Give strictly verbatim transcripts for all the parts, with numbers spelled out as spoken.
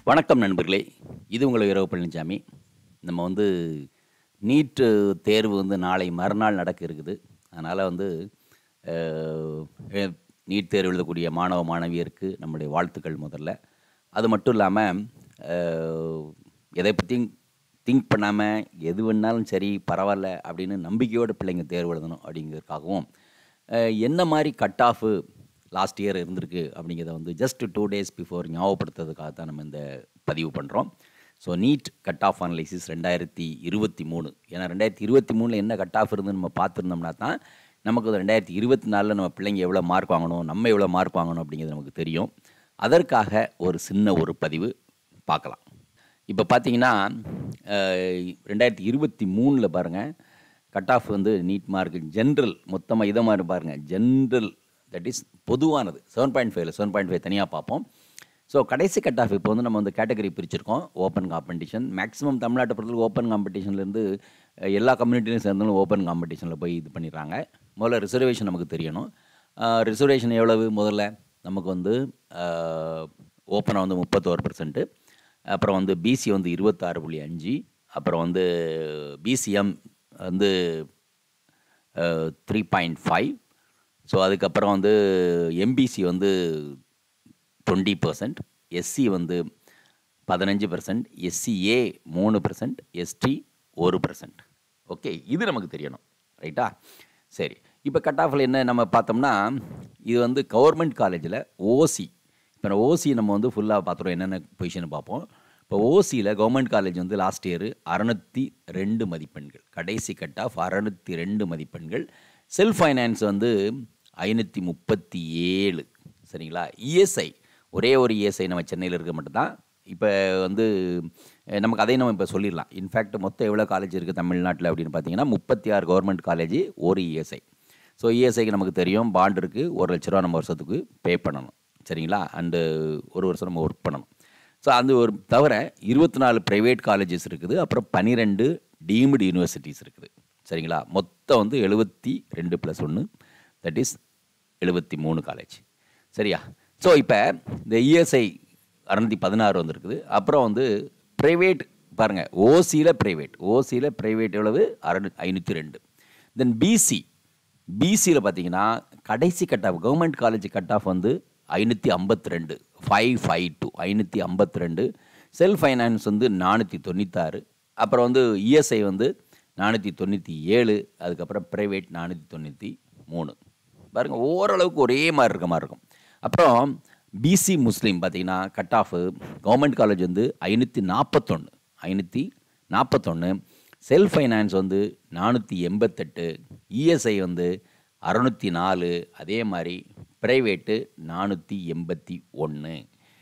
வணக்கம் நண்பர்களே. இது உங்கள் இரவு பழனிசாமி. நம்ம வந்து நீட்டு தேர்வு வந்து நாளை மறுநாள் நடக்க இருக்குது. அதனால் வந்து அ எ நீட் தேர்வு எழுதக்கூடிய மாணவ, மாணவியருக்கு நம்முடைய வாழ்த்துக்கள் முதல்ல. அது மட்டும் இல்லாம அ எதை பத்தியும் திங்க் பண்ணாம, எது வேணாலும் சரி பரவால்ல அப்படின்னு நம்பிக்கையோட பிள்ளைங்க தேர்வு எழுதணும் அப்படிங்கிறதுக்காகவும், அ என்ன மாரி கட் ஆஃபு லாஸ்ட் இயர் இருந்திருக்கு அப்படிங்கிறத வந்து ஜஸ்ட் டூ டேஸ் பிஃபோர் ஞாபகப்படுத்துறதுக்காக தான் நம்ம இந்த பதிவு பண்ணுறோம். So NEET cut off analysis ரெண்டாயிரத்தி இருபத்தி மூணு ஏன்னா ரெண்டாயிரத்தி இருபத்தி மூணில் என்ன கட் ஆஃப் இருந்துன்னு நம்ம பார்த்துருந்தோம்னா தான் நமக்கு ரெண்டாயிரத்தி இருபத்தி நாலில் நம்ம பிள்ளைங்க எவ்வளோ மார்க் வாங்கணும், நம்ம எவ்வளோ மார்க் வாங்கணும் அப்படிங்கிறது நமக்கு தெரியும். அதற்காக ஒரு சின்ன ஒரு பதிவு பார்க்கலாம். இப்போ பார்த்தீங்கன்னா ரெண்டாயிரத்தி இருபத்தி மூணில் பாருங்கள், கட் ஆஃப் வந்து நீட் மார்க் ஜென்ரல் மொத்தமாக இதை மாதிரி பாருங்கள், ஜென்ரல் தட் இஸ் பொதுவானது செவன் பாயிண்ட் ஃபைவ்ல செவன் பாயிண்ட் ஃபைவ் தனியாக பார்ப்போம். ஸோ கடைசி கட் ஆஃப் இப்போ வந்து நம்ம வந்து கேட்டகரி பிரிச்சிருக்கோம். ஓப்பன் காம்படிஷன் மேக்ஸிமம் தமிழ்நாட்டை பொறுத்தவரைக்கும் ஓப்பன் காம்படிஷன்லேருந்து எல்லா கம்யூனிட்டிலையும் சேர்ந்தாலும் ஓப்பன் காம்படிஷனில் போய் இது பண்ணிடுறாங்க. முதல்ல ரிசர்வேஷன் நமக்கு தெரியணும். ரிசர்வேஷன் எவ்வளவு? முதல்ல நமக்கு வந்து ஓப்பனாக வந்து முப்பத்தோரு பர்சன்ட்டு, அப்புறம் வந்து பிசி வந்து இருபத்தாறு புள்ளி அஞ்சு, அப்புறம் வந்து பிசிஎம் வந்து த்ரீ பாயிண்ட் ஃபைவ். ஸோ அதுக்கப்புறம் வந்து எம்பிசி வந்து டுவெண்ட்டி பர்சன்ட், எஸ்சி வந்து பதினஞ்சு பர்சன்ட், எஸ்சிஏ மூணு பர்சன்ட், எஸ்டி ஒரு பர்சன்ட். ஓகே, இது நமக்கு தெரியணும், ரைட்டா? சரி, இப்போ கட் ஆஃபில் என்ன நம்ம பார்த்தோம்னா, இது வந்து கவர்மெண்ட் காலேஜில் ஓசி. இப்போ ஓசி நம்ம வந்து ஃபுல்லாக பார்த்துருவோம், என்னென்ன பொசிஷன் பார்ப்போம். இப்போ ஓசியில் கவர்மெண்ட் காலேஜ் வந்து லாஸ்ட் இயர் அறுநூற்றி ரெண்டு மதிப்பெண்கள், கடைசி கட் ஆஃப் அறுநூற்றி ரெண்டு மதிப்பெண்கள். செல்ஃப் ஃபைனான்ஸ் வந்து ஐநூற்றி முப்பத்தி ஏழு, சரிங்களா? இஎஸ்ஐ ஒரே ஒரு இஎஸ்ஐ நம்ம சென்னையில் இருக்க மட்டும்தான். இப்போ வந்து நமக்கு அதையும் நம்ம இப்போ சொல்லிடலாம். இன்ஃபேக்ட் மொத்தம் எவ்வளோ காலேஜ் இருக்குது தமிழ்நாட்டில் அப்படின்னு பார்த்தீங்கன்னா முப்பத்தி ஆறு கவர்மெண்ட் காலேஜ், ஒரு இஎஸ்ஐ. ஸோ இஎஸ்ஐக்கு நமக்கு தெரியும் பாண்ட் இருக்குது, ஒரு லட்ச ரூபா நம்ம வருஷத்துக்கு பே பண்ணணும், சரிங்களா? அண்டு ஒரு வருஷம் நம்ம ஒர்க் பண்ணணும். ஸோ அது ஒரு தவிர இருபத்தி நாலு ப்ரைவேட் காலேஜஸ் இருக்குது, அப்புறம் பன்னிரெண்டு டீம்டு யூனிவர்சிட்டிஸ் இருக்குது, சரிங்களா? மொத்தம் வந்து எழுபத்தி ரெண்டு ப்ளஸ் ஒன்று தட் இஸ் எழுபத்தி மூணு காலேஜ், சரியா? ஸோ இப்போ இந்த இஎஸ்ஐ அறுநூற்றி பதினாறு வந்துருக்குது. அப்புறம் வந்து ப்ரைவேட் பாருங்கள், ஓசியில் ப்ரைவேட் ஓசியில் ப்ரைவேட் எவ்வளவு? அறு ஐநூற்றி ரெண்டு. தென் பிசி பிசியில் பார்த்தீங்கன்னா கடைசி cut off government college cut off வந்து ஐநூற்றி ஐம்பத்தி ரெண்டு ஃபைவ் ஃபைவ் டூ ஐநூற்றி ஐம்பத்தி ரெண்டு. செல்ஃப் ஃபைனான்ஸ் வந்து நானூற்றி தொண்ணூத்தாறு, அப்புறம் வந்து இஎஸ்ஐ வந்து நானூற்றி தொண்ணூற்றி ஏழு, அதுக்கப்புறம் ப்ரைவேட் நானூற்றி தொண்ணூற்றி மூணு. பாருங்கள், ஓரளவுக்கு ஒரே மாதிரி இருக்க மாதிரி இருக்கும். அப்புறம் பிசி முஸ்லீம் பார்த்தீங்கன்னா கட் ஆஃபு கவர்மெண்ட் காலேஜ் வந்து ஐநூற்றி நாற்பத்தொன்று ஐநூற்றி நாற்பத்தொன்று, செல்ஃப் ஃபைனான்ஸ் வந்து நானூற்றி எண்பத்தெட்டு, இஎஸ்ஐ வந்து அறுநூற்றி நாலு, அதே மாதிரி ப்ரைவேட்டு நானூற்றி எண்பத்தி ஒன்று.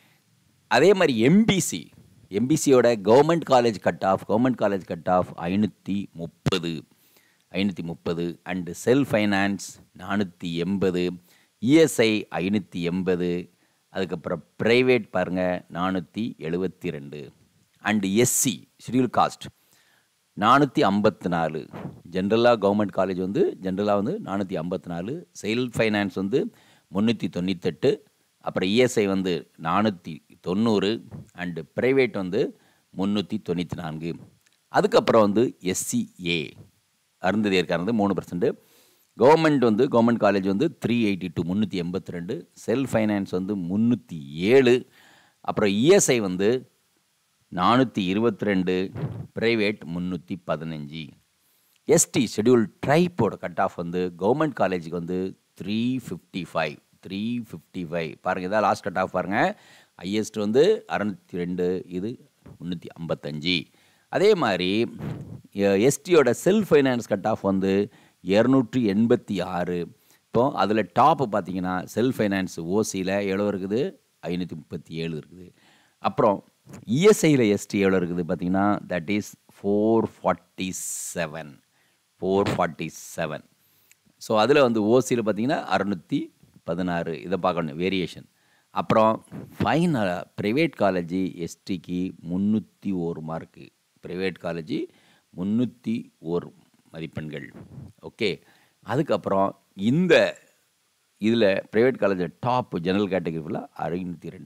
அதே மாதிரி எம்பிசி எம்பிசியோட government college cut off government college cut off ஐநூற்றி முப்பது ஐநூற்றி முப்பது அண்டு செல்ஃப் ஃபைனான்ஸ் நானூற்றி எண்பது, இஎஸ்ஐ ஐநூற்றி எண்பது, அதுக்கப்புறம் ப்ரைவேட் பாருங்கள் நானூற்றி எழுபத்தி ரெண்டு, அண்டு எஸ்சி ஷெட்யூல் காஸ்ட் நானூற்றி ஐம்பத்தி நாலு. ஜென்ரலாக கவர்மெண்ட் காலேஜ் வந்து ஜென்ரலாக வந்து நானூற்றி ஐம்பத்தி நாலு, செல்ஃப் ஃபைனான்ஸ் வந்து முந்நூற்றி தொண்ணூத்தெட்டு, அப்புறம் இஎஸ்ஐ வந்து நானூற்றி தொண்ணூறு, அண்டு ப்ரைவேட் வந்து முந்நூற்றி தொண்ணூற்றி நான்கு. அதுக்கப்புறம் வந்து எஸ்சிஏ அருந்ததியர்காரது மூணு பர்சன்ட். கவர்மெண்ட் வந்து கவர்மெண்ட் காலேஜ் வந்து த்ரீ எயிட்டி டூ முந்நூற்றி எண்பத்தி ரெண்டு, செல்ஃப் ஃபைனான்ஸ் வந்து முந்நூற்றி ஏழு, அப்புறம் இஎஸ்ஐ வந்து நானூற்றி இருபத்தி ரெண்டு, ப்ரைவேட் முந்நூற்றி பதினஞ்சு. எஸ்டி ஷெட்யூல் ட்ரைப்போட கட் ஆஃப் வந்து கவர்மெண்ட் காலேஜுக்கு வந்து three fifty five three fifty five பாருங்கள், இதான் லாஸ்ட் கட் ஆஃப் பாருங்கள். ஹையஸ்ட் வந்து அறுநூற்றி ரெண்டு, இது முந்நூற்றி ஐம்பத்தஞ்சு. அதே மாதிரி எஸ்டியோட செல்ஃப் ஃபைனான்ஸ் கட் ஆஃப் வந்து இரநூற்றி எண்பத்தி ஆறு. இப்போது அதில் டாப்பு பார்த்தீங்கன்னா செல்ஃப் ஃபைனான்ஸ் ஓசியில் எவ்வளோ இருக்குது? ஐநூற்றி முப்பத்தி ஏழு இருக்குது. அப்புறம் இஎஸ்ஐயில் எஸ்டி எவ்வளோ இருக்குது பார்த்தீங்கன்னா that is four forty seven four forty seven. So அதில் வந்து ஓசியில் பார்த்தீங்கன்னா அறுநூற்றி பதினாறு. இதை பார்க்கணும் வேரியேஷன். அப்புறம் ஃபைனலாக ப்ரைவேட் காலேஜ் எஸ்டிக்கு முந்நூற்றி ஒரு மார்க்கு, ப்ரைவேட் காலேஜ் முந்நூற்றி ஒரு மதிப்பெண்கள். ஓகே, அதுக்கப்புறம் இந்த இதில் ப்ரைவேட் காலேஜில் டாப் ஜெனரல் கேட்டகரி ஃபுல்லாக ஐநூற்றி ரெண்டு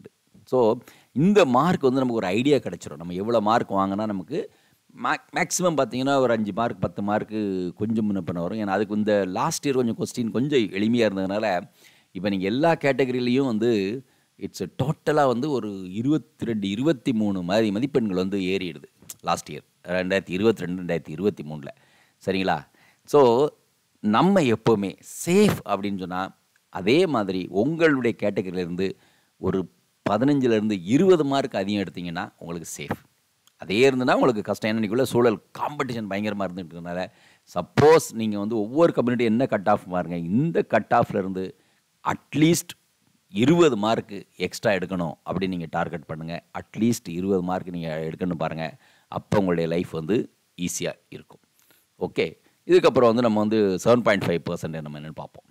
ஸோ இந்த மார்க் வந்து நமக்கு ஒரு ஐடியா கிடச்சிரும். நம்ம எவ்வளோ மார்க் வாங்கினா நமக்கு மேக் மேக்ஸிமம் பார்த்தீங்கன்னா ஒரு அஞ்சு மார்க் பத்து மார்க்கு கொஞ்சம் முன்ன பண்ண வரும். ஏன்னா அதுக்கு இந்த லாஸ்ட் இயர் கொஞ்சம் கொஸ்டின் கொஞ்சம் எளிமையாக இருந்ததுனால இப்போ நீங்கள் எல்லா கேட்டகரியிலையும் வந்து இட்ஸ் டோட்டலாக வந்து ஒரு இருபத்தி ரெண்டு இருபத்தி மூணு மாதிரி மதிப்பெண்கள் வந்து ஏறிடுது லாஸ்ட் இயர் ரெண்டாயிரத்தி இருபத்தி ரெண்டு ரெண்டாயிரத்தி இருபத்தி மூணில். சரிங்களா? ஸோ நம்ம எப்போவுமே சேஃப் அப்படின்னு சொன்னால் அதே மாதிரி உங்களுடைய கேட்டகரியிலேருந்து ஒரு பதினஞ்சுலேருந்து இருபது மார்க் அதிகம் எடுத்திங்கன்னா உங்களுக்கு சேஃப். அதே இருந்ததுன்னா உங்களுக்கு கஷ்டம். ஏன்னா இன்றைக்குள்ள சூழல் காம்படிஷன் பயங்கரமாக இருந்துட்டுனால சப்போஸ் நீங்கள் வந்து ஒவ்வொரு கம்யூனிட்டி என்ன கட் ஆஃப் பாருங்கள், இந்த கட் ஆஃப்லேருந்து அட்லீஸ்ட் இருபது மார்க்கு எக்ஸ்ட்ரா எடுக்கணும் அப்படின்னு நீங்கள் டார்கெட் பண்ணுங்கள். அட்லீஸ்ட் இருபது மார்க் நீங்கள் எடுக்கணும் பாருங்கள். அப்போ உங்களுடைய லைஃப் வந்து ஈஸியாக இருக்கும். ஓகே, இதுக்கப்புறம் வந்து நம்ம வந்து செவன் பாயிண்ட் ஃபைவ் பர்சன்ட் நம்ம என்னென்னு பார்ப்போம்.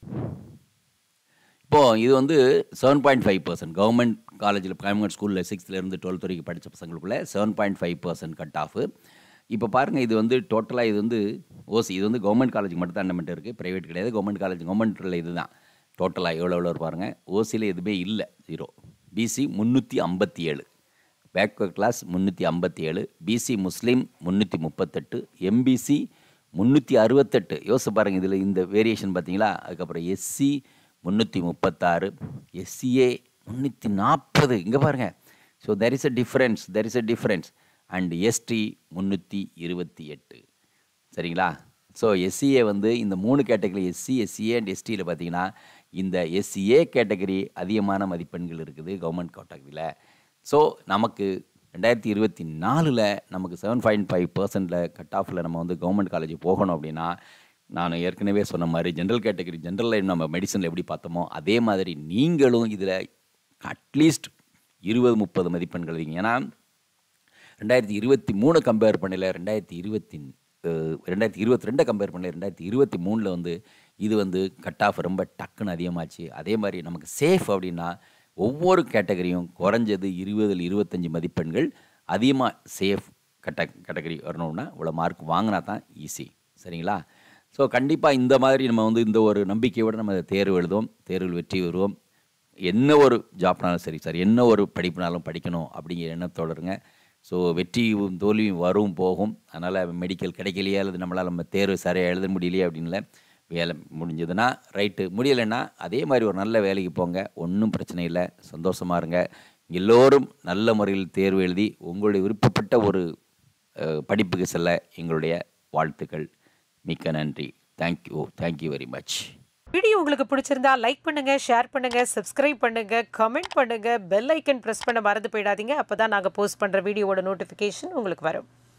இப்போது இது வந்து seven point five percent government காலேஜில் கவர்மெண்ட் ஸ்கூலில் சிக்ஸ்த்துலேருந்து டுவெல்த் வரைக்கும் படித்த பசங்களுக்குள்ள seven point five percent cut off. இப்போ பாருங்கள், இது வந்து டோட்டலாக இது வந்து ஓசி, இது வந்து கவர்மெண்ட் காலேஜுக்கு மட்டும் தான் அண்டமெண்ட் இருக்குது, ப்ரைவேட் கிடையாது. கவர்மெண்ட் காலேஜ் கவர்மெண்ட்டில் இது தான் டோட்டலாக எவ்வளோ எவ்வளோ பாருங்கள். ஓசியில் எதுவுமே இல்லை, ஜீரோ. பிசி முந்நூற்றி ஐம்பத்தி ஏழு, பேக்வர்ட் கிளாஸ் முந்நூற்றி ஐம்பத்தி ஏழு, பிசி முஸ்லீம் முந்நூற்றி முப்பத்தெட்டு, எம்பிசி முந்நூற்றி அறுபத்தெட்டு. யோசிச்சு பாருங்கள், இதில் இந்த வேரியேஷன் பார்த்தீங்களா? அதுக்கப்புறம் எஸ்சி முந்நூற்றி முப்பத்தாறு, எஸ்சிஏ முந்நூற்றி நாற்பது. இங்கே பாருங்கள். So there is a difference, there is a difference. And ST முந்நூற்றி இருபத்தி எட்டு. சரிங்களா? ஸோ எஸ்சிஏ வந்து இந்த மூணு கேட்டகரி எஸ்சி எஸ்சிஏ அண்ட் எஸ்டியில் பார்த்தீங்கன்னா இந்த எஸ்சிஏ கேட்டகரி அதிகமான மதிப்பெண்கள் இருக்குது கவர்மெண்ட் கேட்டகரியில். ஸோ நமக்கு ரெண்டாயிரத்தி இருபத்தி நாலில் நமக்கு செவன் பாயிண்ட் ஃபைவ் பர்சன்டில் கட் ஆஃபில் நம்ம வந்து கவர்மெண்ட் காலேஜ் போகணும் அப்படின்னா, நான் ஏற்கனவே சொன்ன மாதிரி ஜென்ரல் கேட்டகரி ஜென்ரலில் நம்ம மெடிசனில் எப்படி பார்த்தோமோ அதே மாதிரி நீங்களும் இதில் அட்லீஸ்ட் இருபது முப்பது மதிப்பெண்கள் எழுதிங்க. ஏன்னா ரெண்டாயிரத்தி இருபத்தி மூணு கம்பேர் பண்ணல, ரெண்டாயிரத்தி இருபத்தி ரெண்டாயிரத்தி இருபத்தி ரெண்டை கம்பேர் பண்ணல, ரெண்டாயிரத்தி இருபத்தி மூணில் வந்து இது வந்து கட் ஆஃப் ரொம்ப டக்குன்னு அதிகமாச்சு. அதே மாதிரி நமக்கு சேஃப் அப்படின்னா ஒவ்வொரு கேட்டகரியும் குறைஞ்சது இருபதில் இருபத்தஞ்சி மதிப்பெண்கள் அதிகமாக சேஃப் கட்ட கேட்டகரி வரணும்னா இவ்வளோ மார்க் வாங்கினா தான் ஈஸி. சரிங்களா? ஸோ கண்டிப்பாக இந்த மாதிரி நம்ம வந்து இந்த ஒரு நம்பிக்கையோடு நம்ம தேர்வு எழுதுவோம், தேர்வில் வெற்றி வருவோம். என்ன ஒரு ஜாப்னாலும் சரி சார், என்ன ஒரு படிப்புனாலும் படிக்கணும் அப்படிங்கிற எண்ணத்தோடு இருங்க. ஸோ வெற்றியும் தோல்வியும் வரும் போகும். அதனால் மெடிக்கல் கிடைக்கலையா அல்லது நம்மளால் நம்ம தேர்வு சரியாக எழுத முடியலையே அப்படின்ல, வேலை முடிஞ்சதுன்னா ரைட்டு, முடியலைன்னா அதே மாதிரி ஒரு நல்ல வேலைக்கு போங்க, ஒன்றும் பிரச்சனை இல்லை, சந்தோஷமாக இருங்க. எல்லோரும் நல்ல முறையில் தேர்வு எழுதி உங்களுடைய விருப்பப்பட்ட ஒரு படிப்புக்கு செல்ல எங்களுடைய வாழ்த்துக்கள். மிக்க நன்றி. Thank you thank you very much. Video உங்களுக்கு பிடிச்சிருந்தா லைக் பண்ணுங்க, ஷேர் பண்ணுங்க, சப்ஸ்கிரைப் பண்ணுங்க, கமெண்ட் பண்ணுங்க, பெல் ஐக்கன் பிரஸ் பண்ண மறந்து போயிடாதீங்க. அப்பதான் நாங்கள் போஸ்ட் பண்ற வீடியோவோட நோட்டிஃபிகேஷன் உங்களுக்கு வரும்.